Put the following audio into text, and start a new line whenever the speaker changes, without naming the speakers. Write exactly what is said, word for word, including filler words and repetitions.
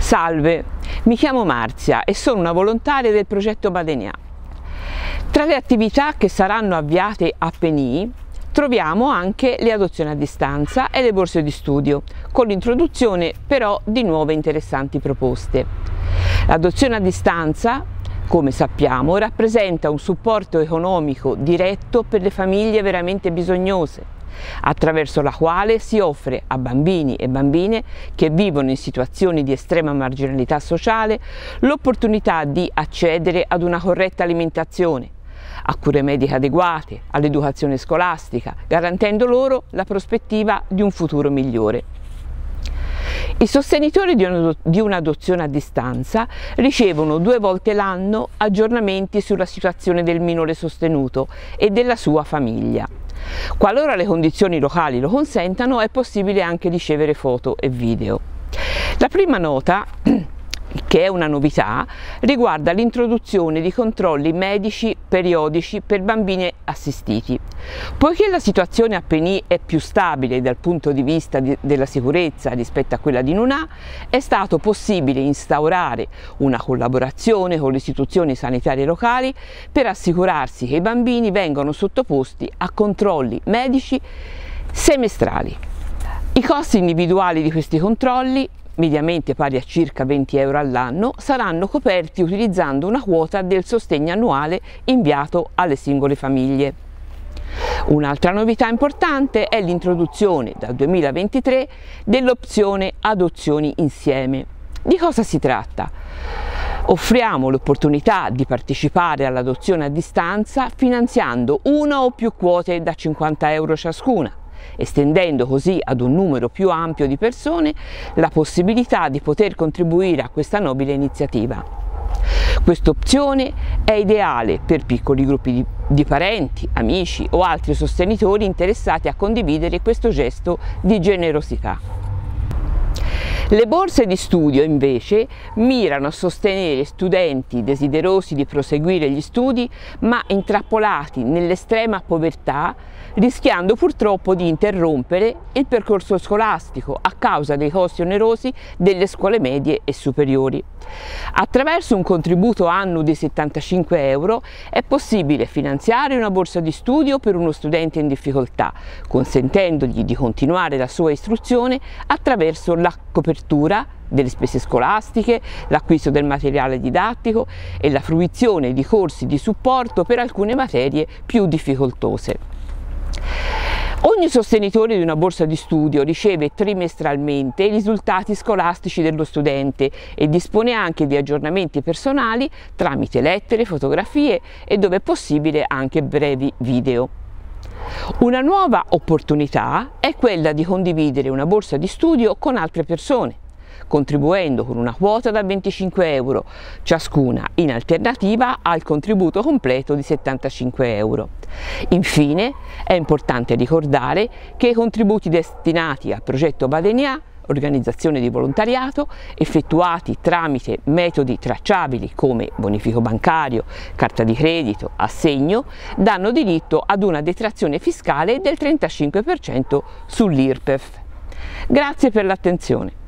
Salve, mi chiamo Marzia e sono una volontaria del progetto Badenia. Tra le attività che saranno avviate a Peni troviamo anche le adozioni a distanza e le borse di studio, con l'introduzione però di nuove interessanti proposte. L'adozione a distanza, come sappiamo, rappresenta un supporto economico diretto per le famiglie veramente bisognose, attraverso la quale si offre a bambini e bambine che vivono in situazioni di estrema marginalità sociale l'opportunità di accedere ad una corretta alimentazione, a cure mediche adeguate, all'educazione scolastica, garantendo loro la prospettiva di un futuro migliore. I sostenitori di un'adozione a distanza ricevono due volte l'anno aggiornamenti sulla situazione del minore sostenuto e della sua famiglia. Qualora le condizioni locali lo consentano, è possibile anche ricevere foto e video. La prima nota, che è una novità, riguarda l'introduzione di controlli medici periodici per bambini assistiti. Poiché la situazione a Peni è più stabile dal punto di vista di, della sicurezza rispetto a quella di Nunà, è stato possibile instaurare una collaborazione con le istituzioni sanitarie locali per assicurarsi che i bambini vengano sottoposti a controlli medici semestrali. I costi individuali di questi controlli, mediamente pari a circa venti euro all'anno, saranno coperti utilizzando una quota del sostegno annuale inviato alle singole famiglie. Un'altra novità importante è l'introduzione dal duemilaventitré dell'opzione adozioni insieme. Di cosa si tratta? Offriamo l'opportunità di partecipare all'adozione a distanza finanziando una o più quote da cinquanta euro ciascuna, estendendo così ad un numero più ampio di persone la possibilità di poter contribuire a questa nobile iniziativa. Questa opzione è ideale per piccoli gruppi di, di parenti, amici o altri sostenitori interessati a condividere questo gesto di generosità. Le borse di studio invece mirano a sostenere studenti desiderosi di proseguire gli studi ma intrappolati nell'estrema povertà, rischiando purtroppo di interrompere il percorso scolastico a causa dei costi onerosi delle scuole medie e superiori. Attraverso un contributo annuo di settantacinque euro è possibile finanziare una borsa di studio per uno studente in difficoltà, consentendogli di continuare la sua istruzione attraverso la copertura delle spese scolastiche, l'acquisto del materiale didattico e la fruizione di corsi di supporto per alcune materie più difficoltose. Ogni sostenitore di una borsa di studio riceve trimestralmente i risultati scolastici dello studente e dispone anche di aggiornamenti personali tramite lettere, fotografie e, dove è possibile, anche brevi video. Una nuova opportunità è quella di condividere una borsa di studio con altre persone, contribuendo con una quota da venticinque euro ciascuna in alternativa al contributo completo di settantacinque euro. Infine è importante ricordare che i contributi destinati al progetto Badenia, organizzazione di volontariato, effettuati tramite metodi tracciabili come bonifico bancario, carta di credito, assegno, danno diritto ad una detrazione fiscale del trentacinque per cento sull'I R P E F. Grazie per l'attenzione.